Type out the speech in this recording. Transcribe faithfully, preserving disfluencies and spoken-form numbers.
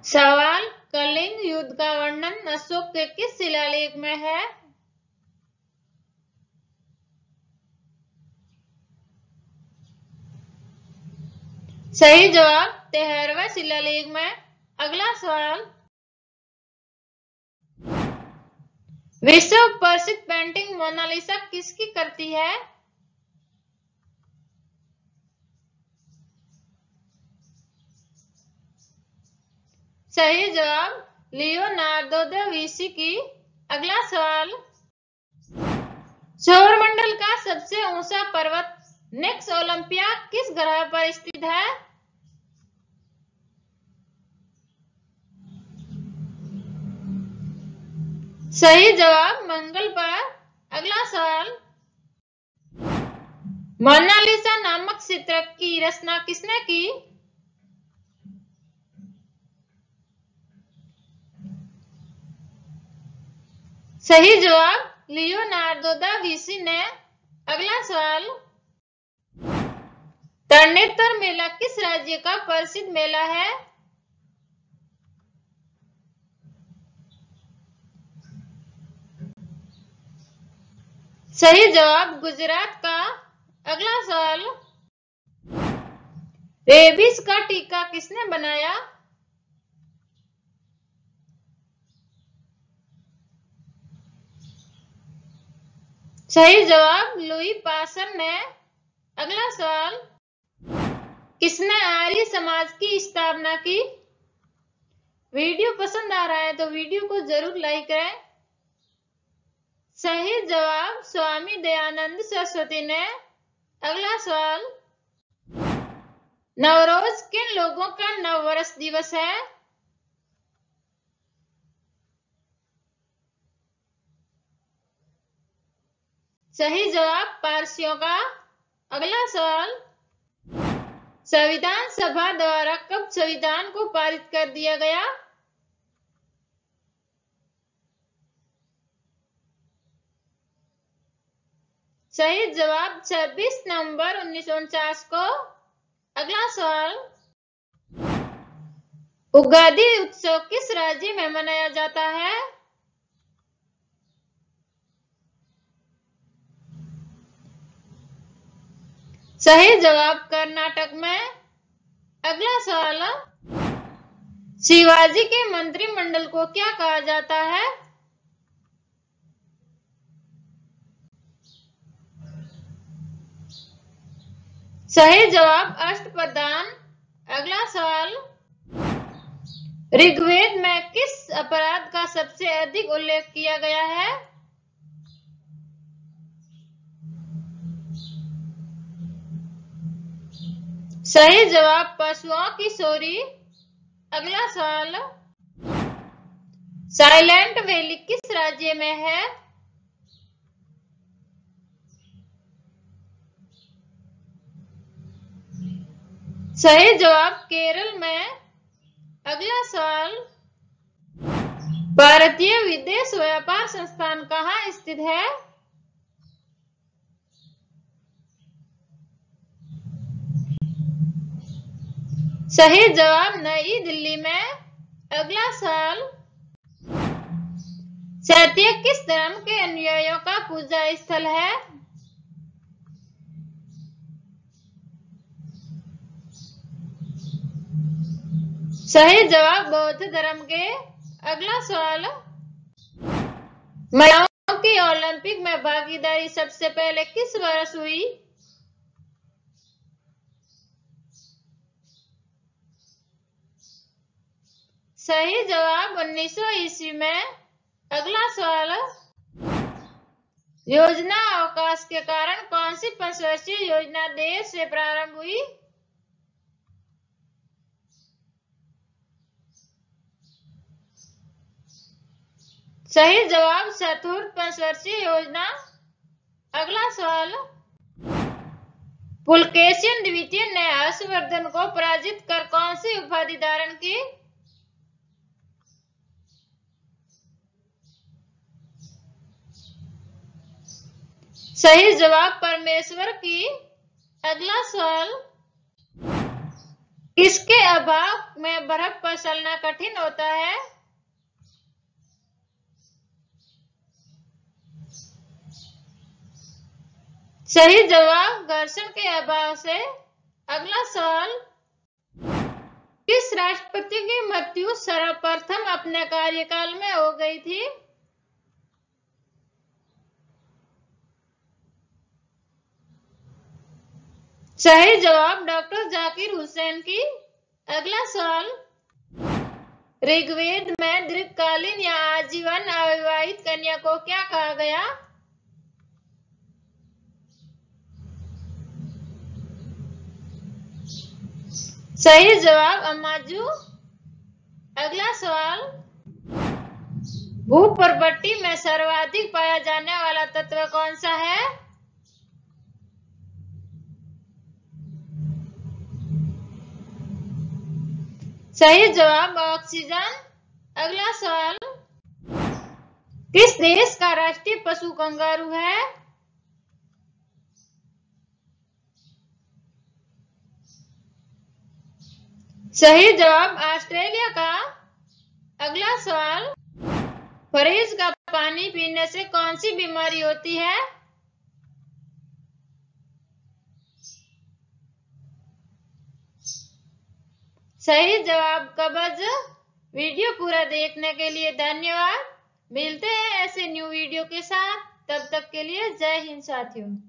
सवाल, कलिंग युद्ध का वर्णन अशोक के किस शिलालेख में है? सही जवाब तेरहवें शिलालेख में। अगला सवाल, विश्व प्रसिद्ध पेंटिंग मोनालिसा किसकी करती है? सही जवाब लियोनार्दो दा विंसी की। अगला सवाल, सौरमंडल का सबसे ऊंचा पर्वत नेक्स ओलंपिया किस ग्रह पर स्थित है? सही जवाब मंगल पर। अगला सवाल, मोनालिसा नामक चित्र की रचना किसने की? सही जवाब लियोनार्दो दा विंसी ने। अगला सवाल, तरणोत्तर मेला किस राज्य का प्रसिद्ध मेला है? सही जवाब गुजरात का। अगला सवाल, रेबीज का टीका किसने बनाया? सही जवाब लुई पास्चर ने। अगला सवाल, किसने आर्य समाज की स्थापना की? वीडियो पसंद आ रहा है तो वीडियो को जरूर लाइक करें। सही जवाब स्वामी दयानंद सरस्वती ने। अगला सवाल, नवरोज किन लोगों का नववर्ष दिवस है? सही जवाब पारसियों का। अगला सवाल, संविधान सभा द्वारा कब संविधान को पारित कर दिया गया? सही जवाब छब्बीस नवंबर उन्नीस सौ उनचास को। अगला सवाल, उगादि उत्सव किस राज्य में मनाया जाता है? सही जवाब कर्नाटक में। अगला सवाल, शिवाजी के मंत्रिमंडल को क्या कहा जाता है? सही जवाब अष्टप्रधान। अगला सवाल, ऋग्वेद में किस अपराध का सबसे अधिक उल्लेख किया गया है? सही जवाब पशुओं की चोरी। अगला सवाल, साइलेंट वैली किस राज्य में है? सही जवाब केरल में। अगला सवाल, भारतीय विदेश व्यापार संस्थान कहाँ स्थित है? सही जवाब नई दिल्ली में। अगला सवाल, चैत्य किस धर्म के अनुयायियों का पूजा स्थल है? सही जवाब बौद्ध धर्म के। अगला सवाल, महिलाओं की ओलंपिक में भागीदारी सबसे पहले किस वर्ष हुई? सही जवाब उन्नीस सौ ईस्वी में। अगला सवाल, योजना अवकाश के कारण कौन सी पंचवर्षीय योजना देर से प्रारंभ हुई? सही जवाब चतुर्थ पंचवर्षीय योजना। अगला सवाल, पुलकेशिन द्वितीय ने हर्षवर्धन को पराजित कर कौन सी उपाधि धारण की? सही जवाब परमेश्वर की। अगला सवाल, किसके अभाव में बर्फ पर चलना कठिन होता है? सही जवाब घर्षण के अभाव से। अगला सवाल, किस राष्ट्रपति की मृत्यु सर्वप्रथम अपने कार्यकाल में हो गई थी? सही जवाब डॉक्टर जाकिर हुसैन की। अगला सवाल, ऋग्वेद में दीर्घकालीन या आजीवन अविवाहित कन्या को क्या कहा गया? सही जवाब अमाजू। अगला सवाल, भूपर्वती में सर्वाधिक पाया जाने वाला तत्व कौन सा है? सही जवाब ऑक्सीजन। अगला सवाल, किस देश का राष्ट्रीय पशु कंगारू है? सही जवाब ऑस्ट्रेलिया का। अगला सवाल, फ्रिज का पानी पीने से कौन सी बीमारी होती है? सही जवाब कब्ज। वीडियो पूरा देखने के लिए धन्यवाद। मिलते हैं ऐसे न्यू वीडियो के साथ, तब तक के लिए जय हिंद साथियों।